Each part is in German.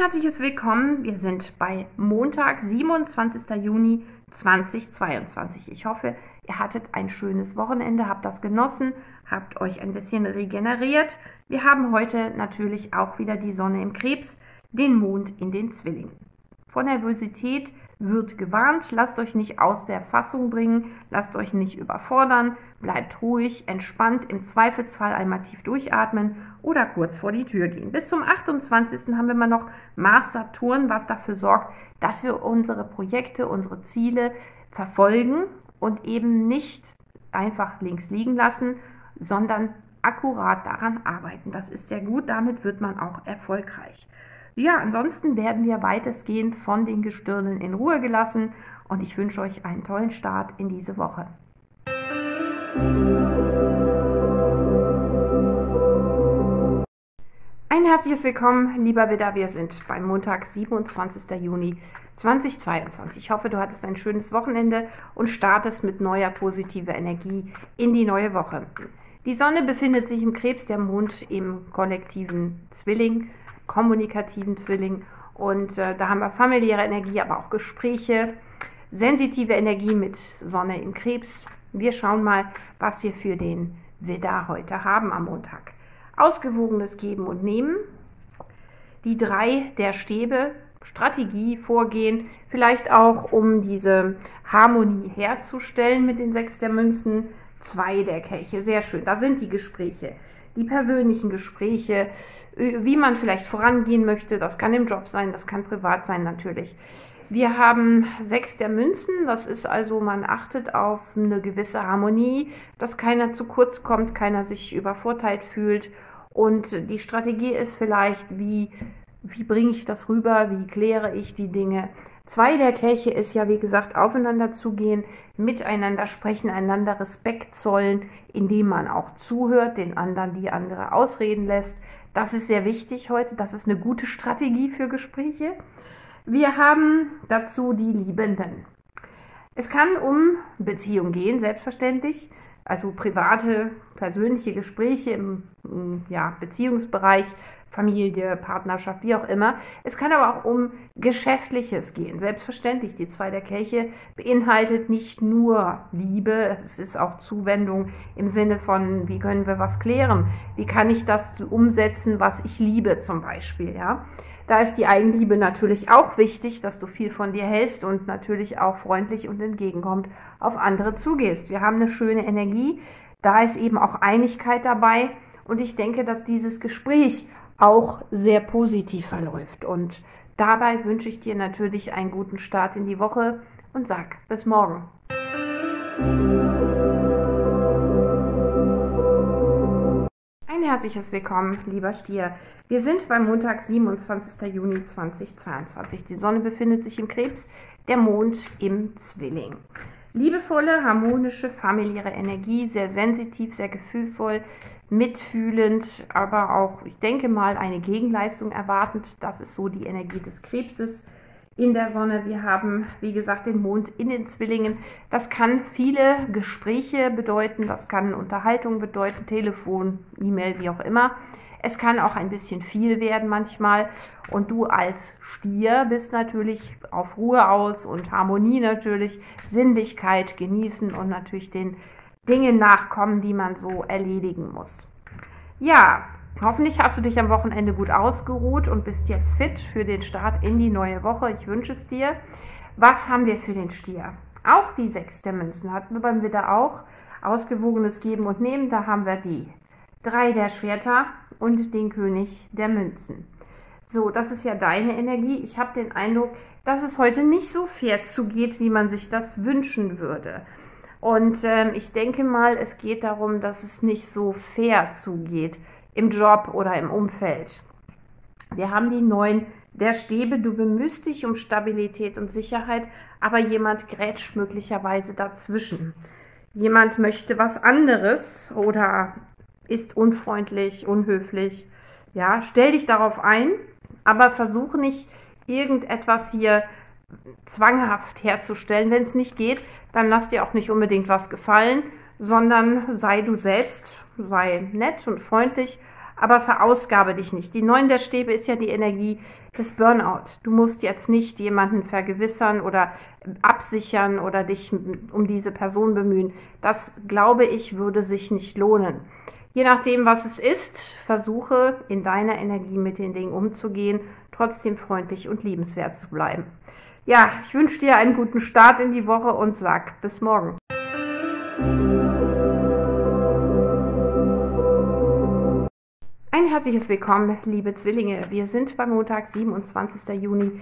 herzliches Willkommen. Wir sind bei Montag, 27. Juni 2022. Ich hoffe, ihr hattet ein schönes Wochenende, habt das genossen, habt euch ein bisschen regeneriert. Wir haben heute natürlich auch wieder die Sonne im Krebs, den Mond in den Zwillingen. Vor Nervosität wird gewarnt, lasst euch nicht aus der Fassung bringen, lasst euch nicht überfordern, bleibt ruhig, entspannt, im Zweifelsfall einmal tief durchatmen oder kurz vor die Tür gehen. Bis zum 28. haben wir mal noch Mars Saturn, was dafür sorgt, dass wir unsere Projekte, unsere Ziele verfolgen und eben nicht einfach links liegen lassen, sondern akkurat daran arbeiten. Das ist sehr gut, damit wird man auch erfolgreich. Ja, ansonsten werden wir weitestgehend von den Gestirnen in Ruhe gelassen und ich wünsche euch einen tollen Start in diese Woche. Ein herzliches Willkommen, lieber Widder. Wir sind beim Montag, 27. Juni 2022. Ich hoffe, du hattest ein schönes Wochenende und startest mit neuer positiver Energie in die neue Woche. Die Sonne befindet sich im Krebs, der Mond im kollektiven Zwilling, kommunikativen Zwilling, und da haben wir familiäre Energie, aber auch Gespräche, sensitive Energie mit Sonne im Krebs. Wir schauen mal, was wir für den Widder heute haben am Montag. Ausgewogenes Geben und Nehmen, die 3 der Stäbe, Strategie, Vorgehen, vielleicht auch um diese Harmonie herzustellen mit den 6 der Münzen, 2 der Kelche, sehr schön, da sind die Gespräche. Die persönlichen Gespräche, wie man vielleicht vorangehen möchte, das kann im Job sein, das kann privat sein natürlich. Wir haben 6 der Münzen, das ist also, man achtet auf eine gewisse Harmonie, dass keiner zu kurz kommt, keiner sich übervorteilt fühlt. Und die Strategie ist vielleicht, wie bringe ich das rüber, wie kläre ich die Dinge. 2 der Kelche ist ja, wie gesagt, aufeinander zugehen, miteinander sprechen, einander Respekt zollen, indem man auch zuhört, den anderen die andere ausreden lässt. Das ist sehr wichtig heute, das ist eine gute Strategie für Gespräche. Wir haben dazu die Liebenden. Es kann um Beziehung gehen, selbstverständlich, also private, persönliche Gespräche im Beziehungsbereich, Familie, Partnerschaft, wie auch immer. Es kann aber auch um Geschäftliches gehen. Selbstverständlich, die 2 der Kelche beinhaltet nicht nur Liebe, es ist auch Zuwendung im Sinne von, wie können wir was klären? Wie kann ich das umsetzen, was ich liebe zum Beispiel, ja? Da ist die Eigenliebe natürlich auch wichtig, dass du viel von dir hältst und natürlich auch freundlich und entgegenkommend auf andere zugehst. Wir haben eine schöne Energie, da ist eben auch Einigkeit dabei und ich denke, dass dieses Gespräch auch sehr positiv verläuft. Und dabei wünsche ich dir natürlich einen guten Start in die Woche und sag bis morgen. Ein herzliches Willkommen, lieber Stier. Wir sind beim Montag, 27. Juni 2022. Die Sonne befindet sich im Krebs, der Mond im Zwilling. Liebevolle, harmonische, familiäre Energie, sehr sensitiv, sehr gefühlvoll, mitfühlend, aber auch, ich denke mal, eine Gegenleistung erwartend. Das ist so die Energie des Krebses in der Sonne. Wir haben, wie gesagt, den Mond in den Zwillingen. Das kann viele Gespräche bedeuten, das kann Unterhaltung bedeuten, Telefon, E-Mail, wie auch immer. Es kann auch ein bisschen viel werden manchmal und du als Stier bist natürlich auf Ruhe aus und Harmonie natürlich, Sinnlichkeit genießen und natürlich den Dingen nachkommen, die man so erledigen muss. Ja, hoffentlich hast du dich am Wochenende gut ausgeruht und bist jetzt fit für den Start in die neue Woche. Ich wünsche es dir. Was haben wir für den Stier? Auch die 6 der Münzen hatten wir beim Widder auch. Ausgewogenes Geben und Nehmen, da haben wir die 3 der Schwerter und den König der Münzen. So, das ist ja deine Energie. Ich habe den Eindruck, dass es heute nicht so fair zugeht, wie man sich das wünschen würde. Und ich denke mal, es geht darum, dass es nicht so fair zugeht im Job oder im Umfeld. Wir haben die 9 der Stäbe. Du bemühst dich um Stabilität und Sicherheit, aber jemand grätscht möglicherweise dazwischen. Jemand möchte was anderes oder ist unfreundlich, unhöflich. Ja, stell dich darauf ein, aber versuch nicht, irgendetwas hier zwanghaft herzustellen. Wenn es nicht geht, dann lass dir auch nicht unbedingt was gefallen, sondern sei du selbst, sei nett und freundlich, aber verausgabe dich nicht. Die 9 der Stäbe ist ja die Energie des Burnout. Du musst jetzt nicht jemanden vergewissern oder absichern oder dich um diese Person bemühen. Das, glaube ich, würde sich nicht lohnen. Je nachdem, was es ist, versuche in deiner Energie mit den Dingen umzugehen, trotzdem freundlich und liebenswert zu bleiben. Ja, ich wünsche dir einen guten Start in die Woche und sag bis morgen. Ein herzliches Willkommen, liebe Zwillinge. Wir sind beim Montag, 27. Juni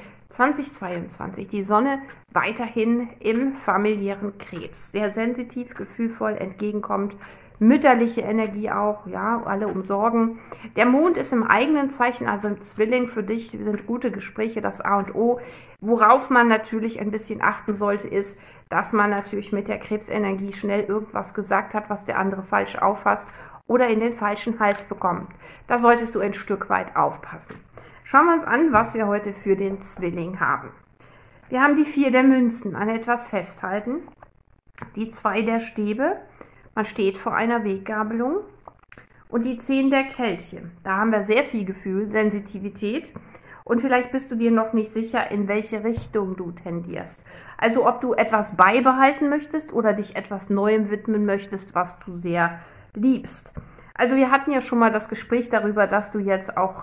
2022. Die Sonne weiterhin im familiären Krebs. Sehr sensitiv, gefühlvoll, entgegenkommt. Mütterliche Energie auch, ja, alle umsorgen. Der Mond ist im eigenen Zeichen, also im Zwilling. Für dich sind gute Gespräche das A und O. Worauf man natürlich ein bisschen achten sollte, ist, dass man natürlich mit der Krebsenergie schnell irgendwas gesagt hat, was der andere falsch auffasst oder in den falschen Hals bekommt. Da solltest du ein Stück weit aufpassen. Schauen wir uns an, was wir heute für den Zwilling haben. Wir haben die 4 der Münzen, an etwas festhalten, die 2 der Stäbe, man steht vor einer Weggabelung und die 10 der Kelche. Da haben wir sehr viel Gefühl, Sensitivität und vielleicht bist du dir noch nicht sicher, in welche Richtung du tendierst. Also ob du etwas beibehalten möchtest oder dich etwas Neuem widmen möchtest, was du sehr liebst. Also wir hatten ja schon mal das Gespräch darüber, dass du jetzt auch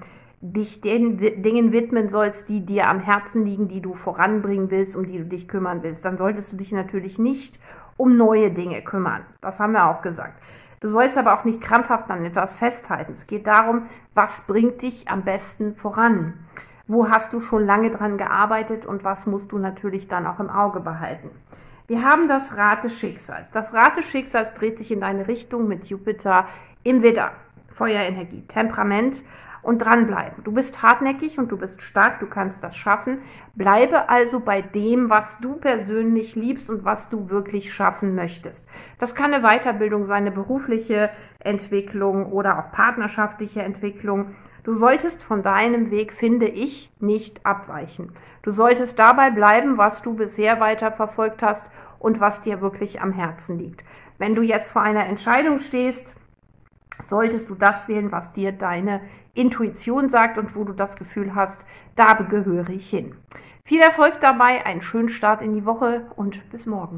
dich den Dingen widmen sollst, die dir am Herzen liegen, die du voranbringen willst, um die du dich kümmern willst. Dann solltest du dich natürlich nicht um neue Dinge kümmern. Das haben wir auch gesagt. Du sollst aber auch nicht krampfhaft an etwas festhalten. Es geht darum, was bringt dich am besten voran? Wo hast du schon lange dran gearbeitet und was musst du natürlich dann auch im Auge behalten? Wir haben das Rad des Schicksals. Das Rad des Schicksals dreht sich in deine Richtung mit Jupiter im Widder. Feuerenergie, Temperament und dranbleiben. Du bist hartnäckig und du bist stark, du kannst das schaffen. Bleibe also bei dem, was du persönlich liebst und was du wirklich schaffen möchtest. Das kann eine Weiterbildung sein, eine berufliche Entwicklung oder auch partnerschaftliche Entwicklung. Du solltest von deinem Weg, finde ich, nicht abweichen. Du solltest dabei bleiben, was du bisher weiterverfolgt hast und was dir wirklich am Herzen liegt. Wenn du jetzt vor einer Entscheidung stehst, solltest du das wählen, was dir deine Intuition sagt und wo du das Gefühl hast, da gehöre ich hin. Viel Erfolg dabei, einen schönen Start in die Woche und bis morgen.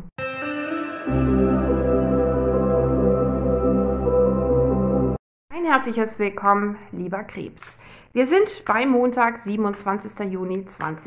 Ein herzliches Willkommen, lieber Krebs. Wir sind bei Montag, 27. Juni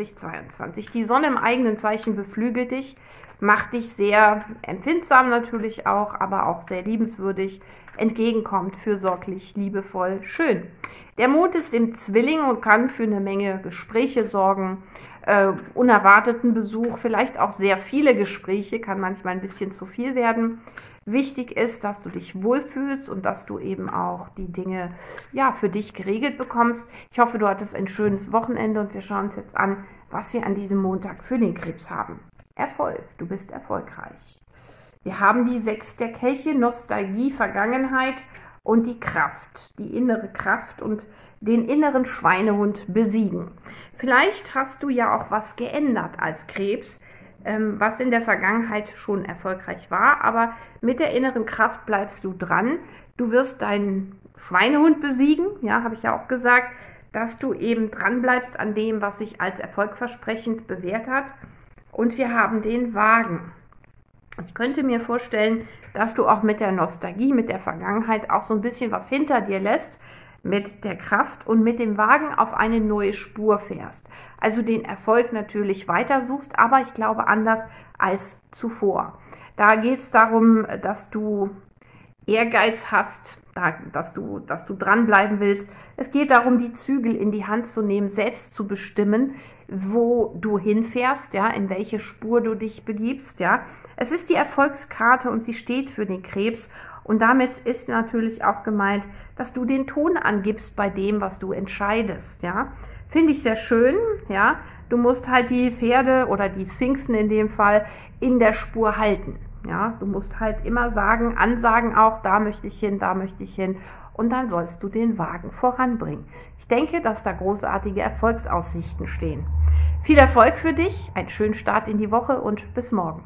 2022. Die Sonne im eigenen Zeichen beflügelt dich, macht dich sehr empfindsam natürlich auch, aber auch sehr liebenswürdig, entgegenkommt, fürsorglich, liebevoll, schön. Der Mond ist im Zwilling und kann für eine Menge Gespräche sorgen, unerwarteten Besuch, vielleicht auch sehr viele Gespräche, kann manchmal ein bisschen zu viel werden. Wichtig ist, dass du dich wohlfühlst und dass du eben auch die Dinge ja für dich geregelt bekommst. Ich hoffe, du hattest ein schönes Wochenende und wir schauen uns jetzt an, was wir an diesem Montag für den Krebs haben. Erfolg, du bist erfolgreich. Wir haben die 6 der Kelche, Nostalgie, Vergangenheit und die Kraft, die innere Kraft und den inneren Schweinehund besiegen. Vielleicht hast du ja auch was geändert als Krebs, was in der Vergangenheit schon erfolgreich war, aber mit der inneren Kraft bleibst du dran. Du wirst deinen Schweinehund besiegen, ja, habe ich ja auch gesagt, dass du eben dran bleibst an dem, was sich als erfolgversprechend bewährt hat. Und wir haben den Wagen. Ich könnte mir vorstellen, dass du auch mit der Nostalgie, mit der Vergangenheit auch so ein bisschen was hinter dir lässt, mit der Kraft und mit dem Wagen auf eine neue Spur fährst. Also den Erfolg natürlich weiter suchst, aber ich glaube anders als zuvor. Da geht es darum, dass du Ehrgeiz hast, dass du dranbleiben willst. Es geht darum, die Zügel in die Hand zu nehmen, selbst zu bestimmen, wo du hinfährst, ja, in welche Spur du dich begibst, ja. Es ist die Erfolgskarte und sie steht für den Krebs und damit ist natürlich auch gemeint, dass du den Ton angibst bei dem, was du entscheidest, ja. Finde ich sehr schön, ja. Du musst halt die Pferde oder die Sphinxen in dem Fall in der Spur halten. Ja, du musst halt immer sagen, ansagen auch, da möchte ich hin, da möchte ich hin und dann sollst du den Wagen voranbringen. Ich denke, dass da großartige Erfolgsaussichten stehen. Viel Erfolg für dich, einen schönen Start in die Woche und bis morgen.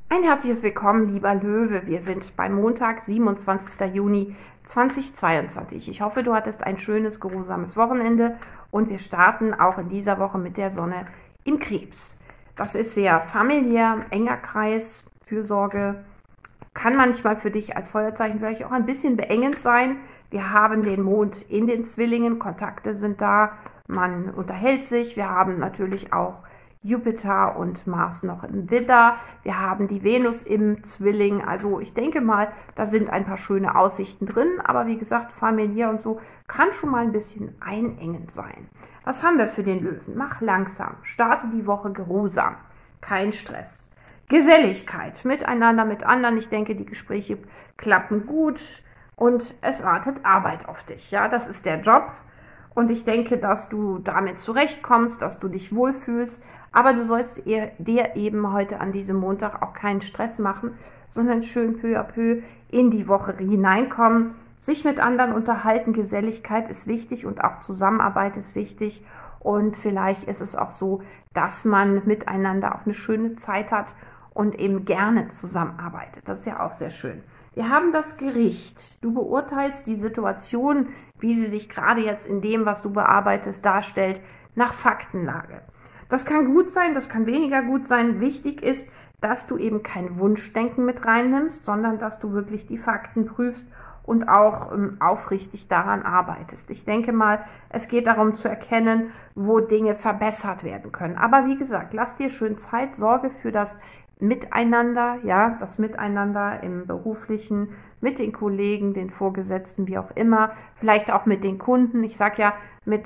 Ein herzliches Willkommen, lieber Löwe. Wir sind beim Montag, 27. Juni 2022. Ich hoffe, du hattest ein schönes, geruhsames Wochenende und wir starten auch in dieser Woche mit der Sonne im Krebs. Das ist sehr familiär, enger Kreis, Fürsorge. Kann manchmal für dich als Feuerzeichen vielleicht auch ein bisschen beengend sein. Wir haben den Mond in den Zwillingen, Kontakte sind da, man unterhält sich. Wir haben natürlich auch Jupiter und Mars noch im Widder. Wir haben die Venus im Zwilling. Also ich denke mal, da sind ein paar schöne Aussichten drin. Aber wie gesagt, familiär und so kann schon mal ein bisschen einengend sein. Was haben wir für den Löwen? Mach langsam. Starte die Woche geruhsam. Kein Stress. Geselligkeit. Miteinander, mit anderen. Ich denke, die Gespräche klappen gut. Und es wartet Arbeit auf dich. Ja, das ist der Job. Und ich denke, dass du damit zurechtkommst, dass du dich wohlfühlst. Aber du sollst dir eben heute an diesem Montag auch keinen Stress machen, sondern schön peu à peu in die Woche hineinkommen. Sich mit anderen unterhalten, Geselligkeit ist wichtig und auch Zusammenarbeit ist wichtig. Und vielleicht ist es auch so, dass man miteinander auch eine schöne Zeit hat und eben gerne zusammenarbeitet. Das ist ja auch sehr schön. Wir haben das Gericht. Du beurteilst die Situation, wie sie sich gerade jetzt in dem, was du bearbeitest, darstellt, nach Faktenlage. Das kann gut sein, das kann weniger gut sein. Wichtig ist, dass du eben kein Wunschdenken mit reinnimmst, sondern dass du wirklich die Fakten prüfst und auch aufrichtig daran arbeitest. Ich denke mal, es geht darum zu erkennen, wo Dinge verbessert werden können. Aber wie gesagt, lass dir schön Zeit, sorge für das Miteinander, ja, das Miteinander im Beruflichen, mit den Kollegen, den Vorgesetzten, wie auch immer, vielleicht auch mit den Kunden. Ich sage ja, mit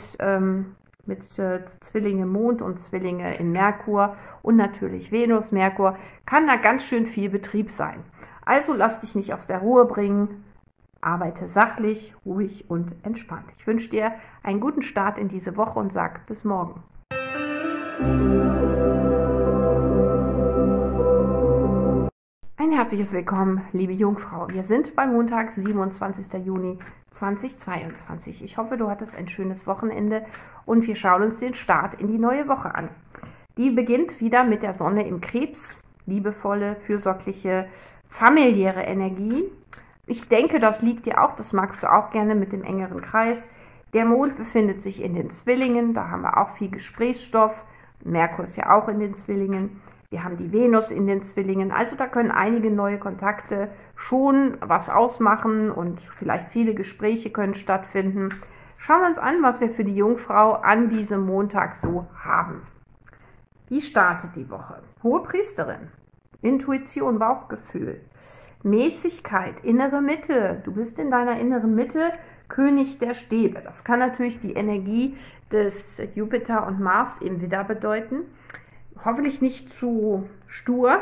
Zwillinge Mond und Zwillinge in Merkur und natürlich Venus, Merkur, kann da ganz schön viel Betrieb sein. Also lass dich nicht aus der Ruhe bringen, arbeite sachlich, ruhig und entspannt. Ich wünsche dir einen guten Start in diese Woche und sag bis morgen. Ein herzliches Willkommen, liebe Jungfrau. Wir sind beim Montag, 27. Juni 2022. Ich hoffe, du hattest ein schönes Wochenende und wir schauen uns den Start in die neue Woche an. Die beginnt wieder mit der Sonne im Krebs, liebevolle, fürsorgliche, familiäre Energie. Ich denke, das liegt dir auch, das magst du auch gerne mit dem engeren Kreis. Der Mond befindet sich in den Zwillingen, da haben wir auch viel Gesprächsstoff. Merkur ist ja auch in den Zwillingen. Wir haben die Venus in den Zwillingen, also da können einige neue Kontakte schon was ausmachen und vielleicht viele Gespräche können stattfinden. Schauen wir uns an, was wir für die Jungfrau an diesem Montag so haben. Wie startet die Woche? Hohepriesterin, Intuition, Bauchgefühl, Mäßigkeit, innere Mitte. Du bist in deiner inneren Mitte, König der Stäbe. Das kann natürlich die Energie des Jupiter und Mars im Widder bedeuten. Hoffentlich nicht zu stur.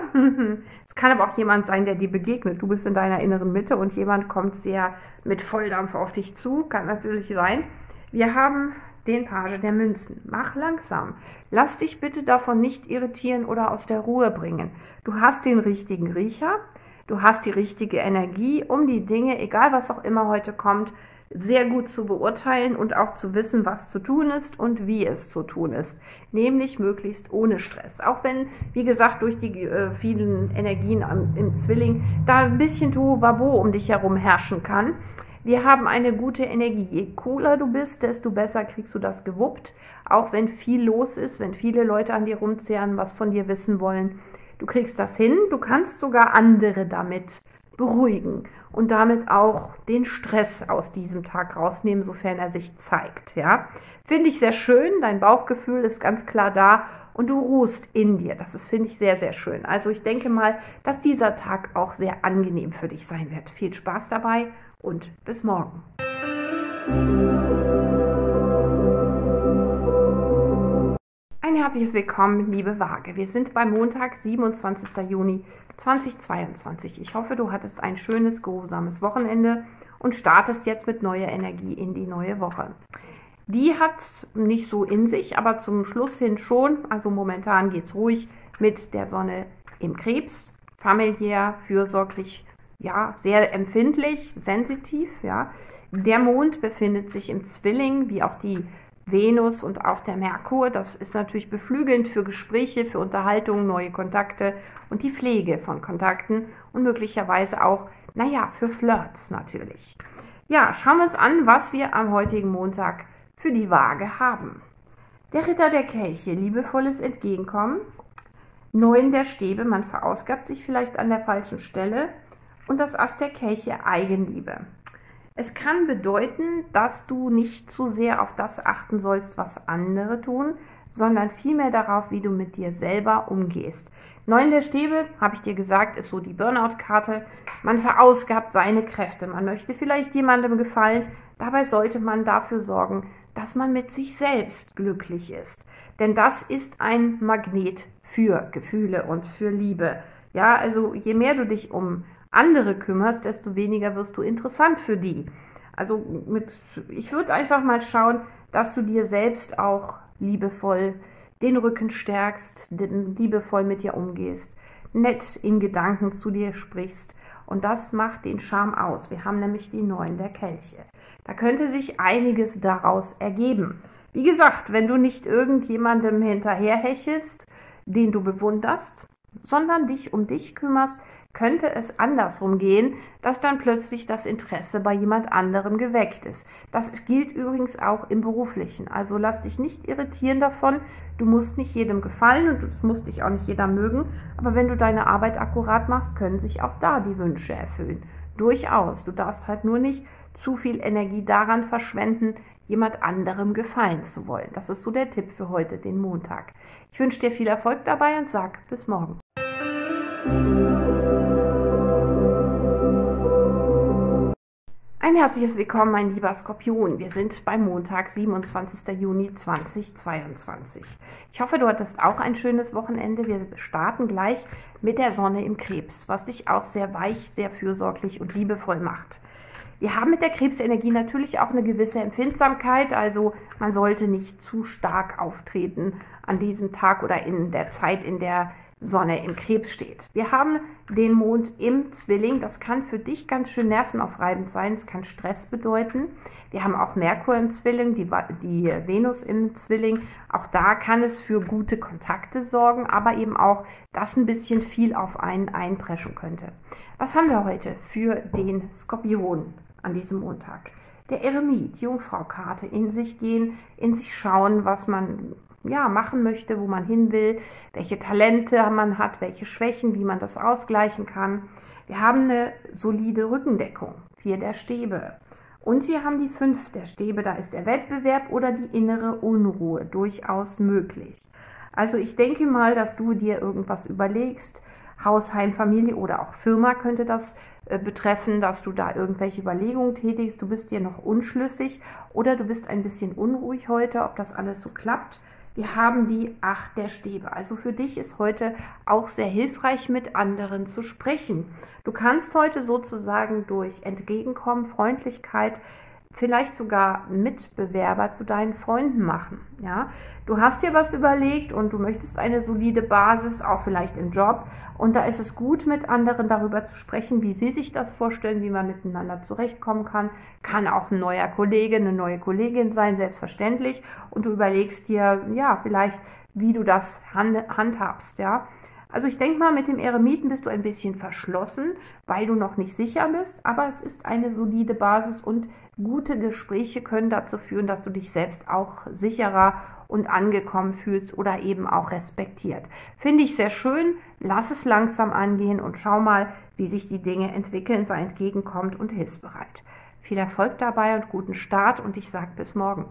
Es kann aber auch jemand sein, der dir begegnet. Du bist in deiner inneren Mitte und jemand kommt sehr mit Volldampf auf dich zu. Kann natürlich sein. Wir haben den Page der Münzen. Mach langsam. Lass dich bitte davon nicht irritieren oder aus der Ruhe bringen. Du hast den richtigen Riecher. Du hast die richtige Energie, um die Dinge, egal was auch immer heute kommt, sehr gut zu beurteilen und auch zu wissen, was zu tun ist und wie es zu tun ist. Nämlich möglichst ohne Stress. Auch wenn, wie gesagt, durch die vielen Energien im Zwilling da ein bisschen Tohuwabo um dich herum herrschen kann. Wir haben eine gute Energie. Je cooler du bist, desto besser kriegst du das gewuppt. Auch wenn viel los ist, wenn viele Leute an dir rumzehren, was von dir wissen wollen. Du kriegst das hin. Du kannst sogar andere damit beruhigen und damit auch den Stress aus diesem Tag rausnehmen, sofern er sich zeigt. Ja? Finde ich sehr schön, dein Bauchgefühl ist ganz klar da und du ruhst in dir. Das ist, finde ich, sehr, sehr schön. Also ich denke mal, dass dieser Tag auch sehr angenehm für dich sein wird. Viel Spaß dabei und bis morgen. Ein herzliches Willkommen, liebe Waage. Wir sind beim Montag, 27. Juni 2022. Ich hoffe, du hattest ein schönes, geruhsames Wochenende und startest jetzt mit neuer Energie in die neue Woche. Die hat nicht so in sich, aber zum Schluss hin schon. Also momentan geht es ruhig mit der Sonne im Krebs, familiär, fürsorglich, ja, sehr empfindlich, sensitiv. Ja. Der Mond befindet sich im Zwilling, wie auch die Venus und auch der Merkur. Das ist natürlich beflügelnd für Gespräche, für Unterhaltung, neue Kontakte und die Pflege von Kontakten und möglicherweise auch, naja, für Flirts natürlich. Ja, schauen wir uns an, was wir am heutigen Montag für die Waage haben. Der Ritter der Kelche, liebevolles Entgegenkommen. 9 der Stäbe, man verausgabt sich vielleicht an der falschen Stelle. Und das Ass der Kelche, Eigenliebe. Es kann bedeuten, dass du nicht zu sehr auf das achten sollst, was andere tun, sondern vielmehr darauf, wie du mit dir selber umgehst. 9 der Stäbe, habe ich dir gesagt, ist so die Burnout-Karte. Man verausgabt seine Kräfte. Man möchte vielleicht jemandem gefallen. Dabei sollte man dafür sorgen, dass man mit sich selbst glücklich ist. Denn das ist ein Magnet für Gefühle und für Liebe. Ja, also je mehr du dich um andere kümmerst, desto weniger wirst du interessant für die. Also ich würde einfach mal schauen, dass du dir selbst auch liebevoll den Rücken stärkst, liebevoll mit dir umgehst, nett in Gedanken zu dir sprichst. Und das macht den Charme aus. Wir haben nämlich die 9 der Kelche. Da könnte sich einiges daraus ergeben. Wie gesagt, wenn du nicht irgendjemandem hinterherhechelst, den du bewunderst, sondern dich um dich kümmerst, könnte es andersrum gehen, dass dann plötzlich das Interesse bei jemand anderem geweckt ist. Das gilt übrigens auch im Beruflichen. Also lass dich nicht irritieren davon. Du musst nicht jedem gefallen und es muss dich auch nicht jeder mögen. Aber wenn du deine Arbeit akkurat machst, können sich auch da die Wünsche erfüllen. Durchaus. Du darfst halt nur nicht zu viel Energie daran verschwenden, jemand anderem gefallen zu wollen. Das ist so der Tipp für heute, den Montag. Ich wünsche dir viel Erfolg dabei und sag bis morgen. Ein herzliches Willkommen, mein lieber Skorpion. Wir sind beim Montag, 27. Juni 2022. Ich hoffe, du hattest auch ein schönes Wochenende. Wir starten gleich mit der Sonne im Krebs, was dich auch sehr weich, sehr fürsorglich und liebevoll macht. Wir haben mit der Krebsenergie natürlich auch eine gewisse Empfindsamkeit, also man sollte nicht zu stark auftreten an diesem Tag oder in der Zeit, in der Sonne im Krebs steht. Wir haben den Mond im Zwilling, das kann für dich ganz schön nervenaufreibend sein, es kann Stress bedeuten. Wir haben auch Merkur im Zwilling, die Venus im Zwilling, auch da kann es für gute Kontakte sorgen, aber eben auch, dass ein bisschen viel auf einen einpreschen könnte. Was haben wir heute für den Skorpion an diesem Montag? Der Eremit, Jungfrau-Karte, in sich gehen, in sich schauen, was man machen möchte, wo man hin will, welche Talente man hat, welche Schwächen, wie man das ausgleichen kann. Wir haben eine solide Rückendeckung, 4 der Stäbe. Und wir haben die 5 der Stäbe, da ist der Wettbewerb oder die innere Unruhe durchaus möglich. Also ich denke mal, dass du dir irgendwas überlegst, Haus, Heim, Familie oder auch Firma könnte das betreffen, dass du da irgendwelche Überlegungen tätigst, du bist dir noch unschlüssig oder du bist ein bisschen unruhig heute, ob das alles so klappt. Wir haben die 8 der Stäbe. Also für dich ist heute auch sehr hilfreich, mit anderen zu sprechen. Du kannst heute sozusagen durch Entgegenkommen, Freundlichkeit, vielleicht sogar Mitbewerber zu deinen Freunden machen. Ja? Du hast dir was überlegt und du möchtest eine solide Basis, auch vielleicht im Job. Und da ist es gut, mit anderen darüber zu sprechen, wie sie sich das vorstellen, wie man miteinander zurechtkommen kann. Kann auch ein neuer Kollege, eine neue Kollegin sein, selbstverständlich. Und du überlegst dir, ja, vielleicht, wie du das handhabst, ja. Also ich denke mal, mit dem Eremiten bist du ein bisschen verschlossen, weil du noch nicht sicher bist, aber es ist eine solide Basis und gute Gespräche können dazu führen, dass du dich selbst auch sicherer und angekommen fühlst oder eben auch respektiert. Finde ich sehr schön, lass es langsam angehen und schau mal, wie sich die Dinge entwickeln, sei entgegenkommend und hilfsbereit. Viel Erfolg dabei und guten Start und ich sage bis morgen.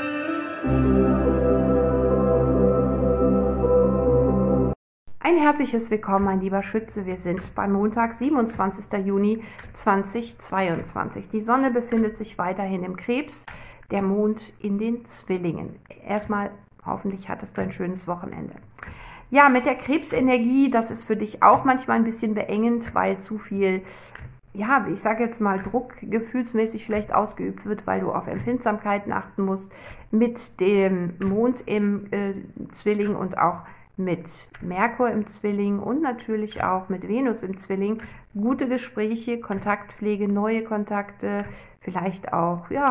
Ein herzliches Willkommen, mein lieber Schütze. Wir sind beim Montag, 27. Juni 2022. Die Sonne befindet sich weiterhin im Krebs, der Mond in den Zwillingen. Erstmal, hoffentlich hattest du ein schönes Wochenende. Ja, mit der Krebsenergie, das ist für dich auch manchmal ein bisschen beengend, weil zu viel, ja, ich sage jetzt mal, Druck gefühlsmäßig vielleicht ausgeübt wird, weil du auf Empfindsamkeiten achten musst. Mit dem Mond im Zwilling und auch mit Merkur im Zwilling und natürlich auch mit Venus im Zwilling gute Gespräche, Kontaktpflege, neue Kontakte, vielleicht auch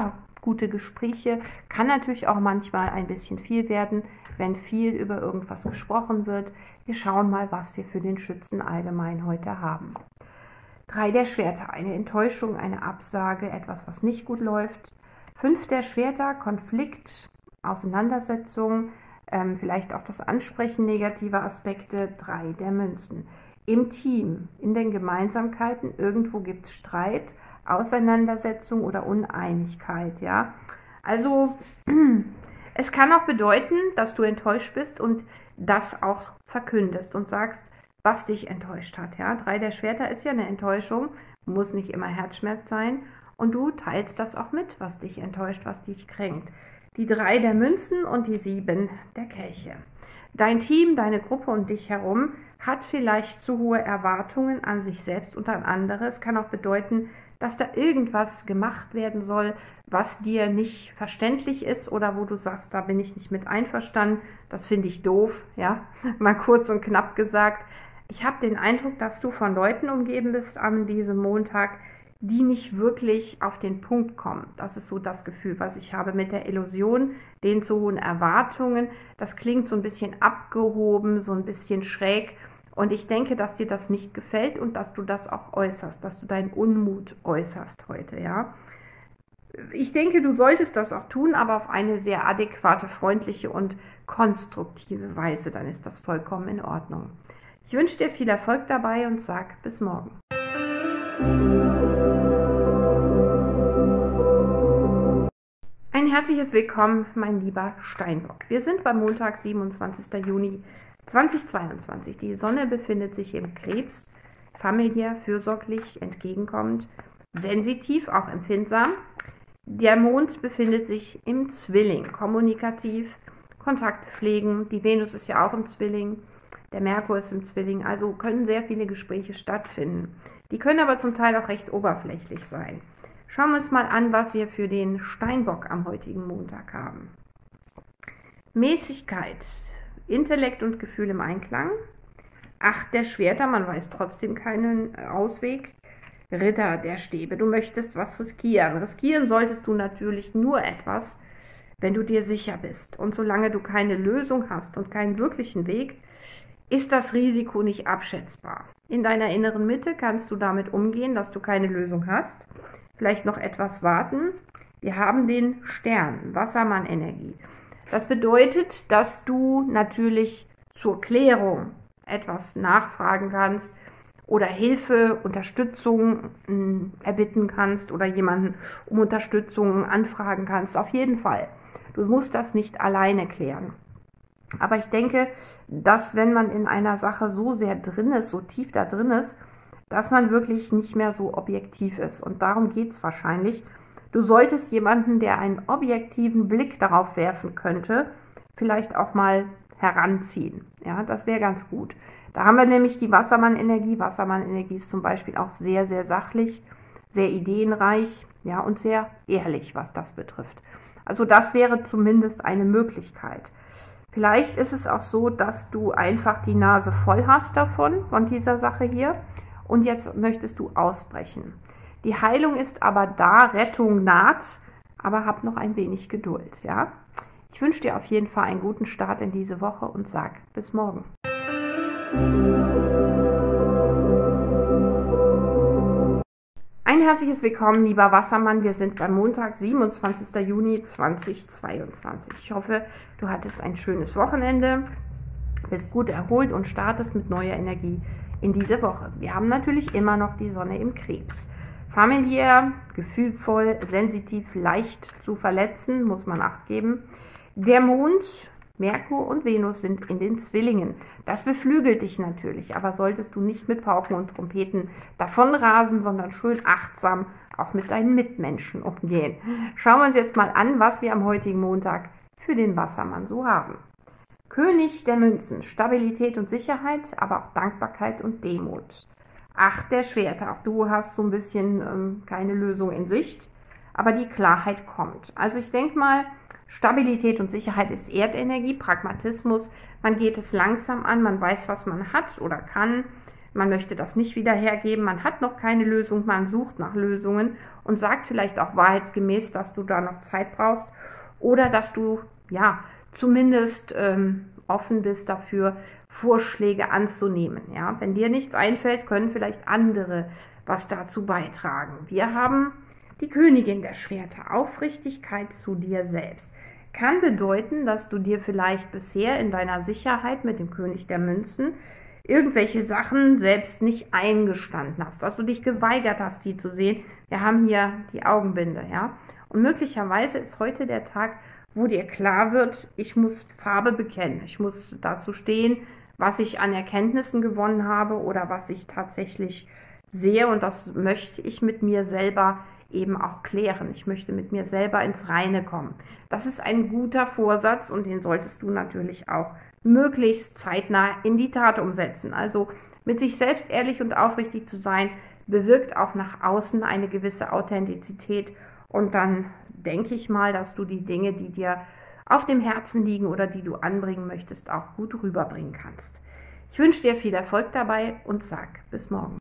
gute Gespräche. Kann natürlich auch manchmal ein bisschen viel werden, wenn viel über irgendwas gesprochen wird. Wir schauen mal, was wir für den Schützen allgemein heute haben. 3 der Schwerter, eine Enttäuschung, eine Absage, etwas, was nicht gut läuft. 5 der Schwerter, Konflikt, Auseinandersetzung, vielleicht auch das Ansprechen negativer Aspekte. 3 der Münzen. Im Team, in den Gemeinsamkeiten, irgendwo gibt es Streit, Auseinandersetzung oder Uneinigkeit. Ja? Also es kann auch bedeuten, dass du enttäuscht bist und das auch verkündest und sagst, was dich enttäuscht hat. Ja? 3 der Schwerter ist ja eine Enttäuschung, muss nicht immer Herzschmerz sein. Und du teilst das auch mit, was dich enttäuscht, was dich kränkt. Die 3 der Münzen und die 7 der Kelche. Dein Team, deine Gruppe und dich herum hat vielleicht zu hohe Erwartungen an sich selbst und an andere. Es kann auch bedeuten, dass da irgendwas gemacht werden soll, was dir nicht verständlich ist oder wo du sagst, da bin ich nicht mit einverstanden, das finde ich doof, ja, mal kurz und knapp gesagt. Ich habe den Eindruck, dass du von Leuten umgeben bist an diesem Montag, die nicht wirklich auf den Punkt kommen. Das ist so das Gefühl, was ich habe mit der Illusion, den zu hohen Erwartungen. Das klingt so ein bisschen abgehoben, so ein bisschen schräg. Und ich denke, dass dir das nicht gefällt und dass du das auch äußerst, dass du deinen Unmut äußerst heute, ja. Ich denke, du solltest das auch tun, aber auf eine sehr adäquate, freundliche und konstruktive Weise. Dann ist das vollkommen in Ordnung. Ich wünsche dir viel Erfolg dabei und sag bis morgen. Ein herzliches Willkommen, mein lieber Steinbock. Wir sind beim Montag, 27. Juni 2022. Die Sonne befindet sich im Krebs, familiär, fürsorglich, entgegenkommend, sensitiv, auch empfindsam. Der Mond befindet sich im Zwilling, kommunikativ, Kontakte pflegen. Die Venus ist ja auch im Zwilling, der Merkur ist im Zwilling, also können sehr viele Gespräche stattfinden. Die können aber zum Teil auch recht oberflächlich sein. Schauen wir uns mal an, was wir für den Steinbock am heutigen Montag haben. Mäßigkeit, Intellekt und Gefühl im Einklang. 8 der Schwerter, man weiß trotzdem keinen Ausweg. Ritter der Stäbe, du möchtest was riskieren. Riskieren solltest du natürlich nur etwas, wenn du dir sicher bist. Und solange du keine Lösung hast und keinen wirklichen Weg, ist das Risiko nicht abschätzbar. In deiner inneren Mitte kannst du damit umgehen, dass du keine Lösung hast. Vielleicht noch etwas warten. Wir haben den Stern, Wassermann-Energie. Das bedeutet, dass du natürlich zur Klärung etwas nachfragen kannst oder Hilfe, Unterstützung erbitten kannst oder jemanden um Unterstützung anfragen kannst. Auf jeden Fall. Du musst das nicht alleine klären. Aber ich denke, dass wenn man in einer Sache so sehr drin ist, so tief da drin ist, dass man wirklich nicht mehr so objektiv ist. Und darum geht es wahrscheinlich. Du solltest jemanden, der einen objektiven Blick darauf werfen könnte, vielleicht auch mal heranziehen. Ja, das wäre ganz gut. Da haben wir nämlich die Wassermann-Energie. Wassermann-Energie ist zum Beispiel auch sehr, sehr sachlich, sehr ideenreich, ja, und sehr ehrlich, was das betrifft. Also das wäre zumindest eine Möglichkeit. Vielleicht ist es auch so, dass du einfach die Nase voll hast davon, von dieser Sache hier. Und jetzt möchtest du ausbrechen. Die Heilung ist aber da, Rettung naht, aber hab noch ein wenig Geduld. Ja? Ich wünsche dir auf jeden Fall einen guten Start in diese Woche und sag bis morgen. Ein herzliches Willkommen, lieber Wassermann. Wir sind beim Montag, 27. Juni 2022. Ich hoffe, du hattest ein schönes Wochenende, bist gut erholt und startest mit neuer Energie in diese Woche. Wir haben natürlich immer noch die Sonne im Krebs. Familiär, gefühlvoll, sensitiv, leicht zu verletzen, muss man Acht geben. Der Mond, Merkur und Venus sind in den Zwillingen. Das beflügelt dich natürlich, aber solltest du nicht mit Pauken und Trompeten davonrasen, sondern schön achtsam auch mit deinen Mitmenschen umgehen. Schauen wir uns jetzt mal an, was wir am heutigen Montag für den Wassermann so haben. König der Münzen, Stabilität und Sicherheit, aber auch Dankbarkeit und Demut. 8 der Schwerter, auch du hast so ein bisschen keine Lösung in Sicht, aber die Klarheit kommt. Also ich denke mal, Stabilität und Sicherheit ist Erdenergie, Pragmatismus, man geht es langsam an, man weiß, was man hat oder kann. man möchte das nicht wieder hergeben, man hat noch keine Lösung, man sucht nach Lösungen und sagt vielleicht auch wahrheitsgemäß, dass du da noch Zeit brauchst oder dass du ja zumindest offen bist dafür, Vorschläge anzunehmen. Ja? Wenn dir nichts einfällt, können vielleicht andere was dazu beitragen. Wir haben die Königin der Schwerter, Aufrichtigkeit zu dir selbst. Kann bedeuten, dass du dir vielleicht bisher in deiner Sicherheit mit dem König der Münzen irgendwelche Sachen selbst nicht eingestanden hast, dass du dich geweigert hast, die zu sehen. Wir haben hier die Augenbinde, ja. Und möglicherweise ist heute der Tag, wo dir klar wird, ich muss Farbe bekennen. Ich muss dazu stehen, was ich an Erkenntnissen gewonnen habe oder was ich tatsächlich sehe. Und das möchte ich mit mir selber eben auch klären. Ich möchte mit mir selber ins Reine kommen. Das ist ein guter Vorsatz und den solltest du natürlich auch möglichst zeitnah in die Tat umsetzen. Also mit sich selbst ehrlich und aufrichtig zu sein, bewirkt auch nach außen eine gewisse Authentizität und dann denke ich mal, dass du die Dinge, die dir auf dem Herzen liegen oder die du anbringen möchtest, auch gut rüberbringen kannst. Ich wünsche dir viel Erfolg dabei und sag bis morgen.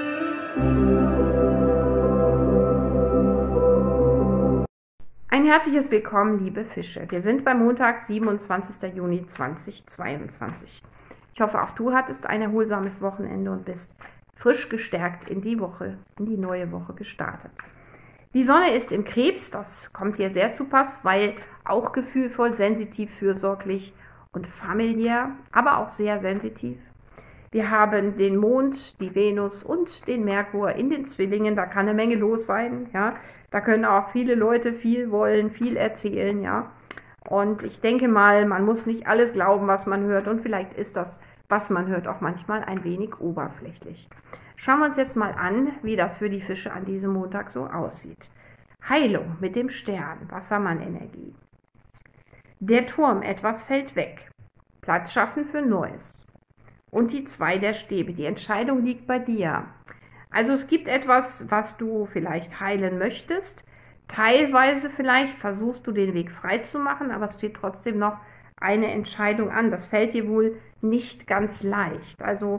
Ein herzliches Willkommen, liebe Fische. Wir sind beim Montag, 27. Juni 2022. Ich hoffe, auch du hattest ein erholsames Wochenende und bist frisch gestärkt in die Woche, in die neue Woche gestartet. Die Sonne ist im Krebs, das kommt dir sehr zu Pass, weil auch gefühlvoll, sensitiv, fürsorglich und familiär, aber auch sehr sensitiv. Wir haben den Mond, die Venus und den Merkur in den Zwillingen. Da kann eine Menge los sein. Ja? Da können auch viele Leute viel wollen, viel erzählen. Ja? Und ich denke mal, man muss nicht alles glauben, was man hört. Und vielleicht ist das, was man hört, auch manchmal ein wenig oberflächlich. Schauen wir uns jetzt mal an, wie das für die Fische an diesem Montag so aussieht. Heilung mit dem Stern, Wassermann-Energie. Der Turm, etwas fällt weg. Platz schaffen für Neues. Und die 2 der Stäbe. Die Entscheidung liegt bei dir. Also es gibt etwas, was du vielleicht heilen möchtest. Teilweise vielleicht versuchst du den Weg frei zu machen, aber es steht trotzdem noch eine Entscheidung an. Das fällt dir wohl nicht ganz leicht. Also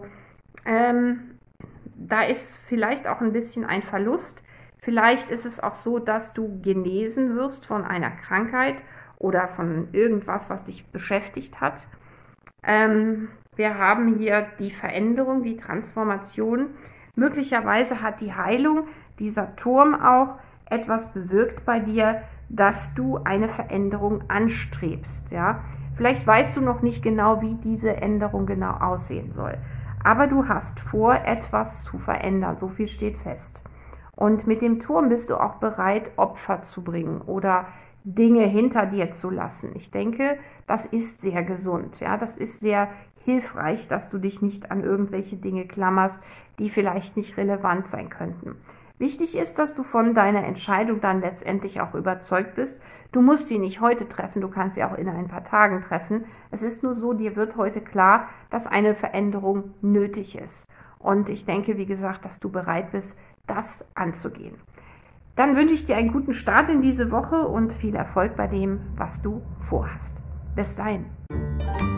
da ist vielleicht auch ein bisschen ein Verlust. Vielleicht ist es auch so, dass du genesen wirst von einer Krankheit oder von irgendwas, was dich beschäftigt hat. Wir haben hier die Veränderung, die Transformation. Möglicherweise hat die Heilung, dieser Turm auch, etwas bewirkt bei dir, dass du eine Veränderung anstrebst. Ja? Vielleicht weißt du noch nicht genau, wie diese Änderung genau aussehen soll. Aber du hast vor, etwas zu verändern. So viel steht fest. Und mit dem Turm bist du auch bereit, Opfer zu bringen oder Dinge hinter dir zu lassen. Ich denke, das ist sehr gesund. Ja? Das ist sehr hilfreich, dass du dich nicht an irgendwelche Dinge klammerst, die vielleicht nicht relevant sein könnten. Wichtig ist, dass du von deiner Entscheidung dann letztendlich auch überzeugt bist. Du musst sie nicht heute treffen, du kannst sie auch in ein paar Tagen treffen. Es ist nur so, dir wird heute klar, dass eine Veränderung nötig ist. Und ich denke, wie gesagt, dass du bereit bist, das anzugehen. Dann wünsche ich dir einen guten Start in diese Woche und viel Erfolg bei dem, was du vorhast. Bis dahin.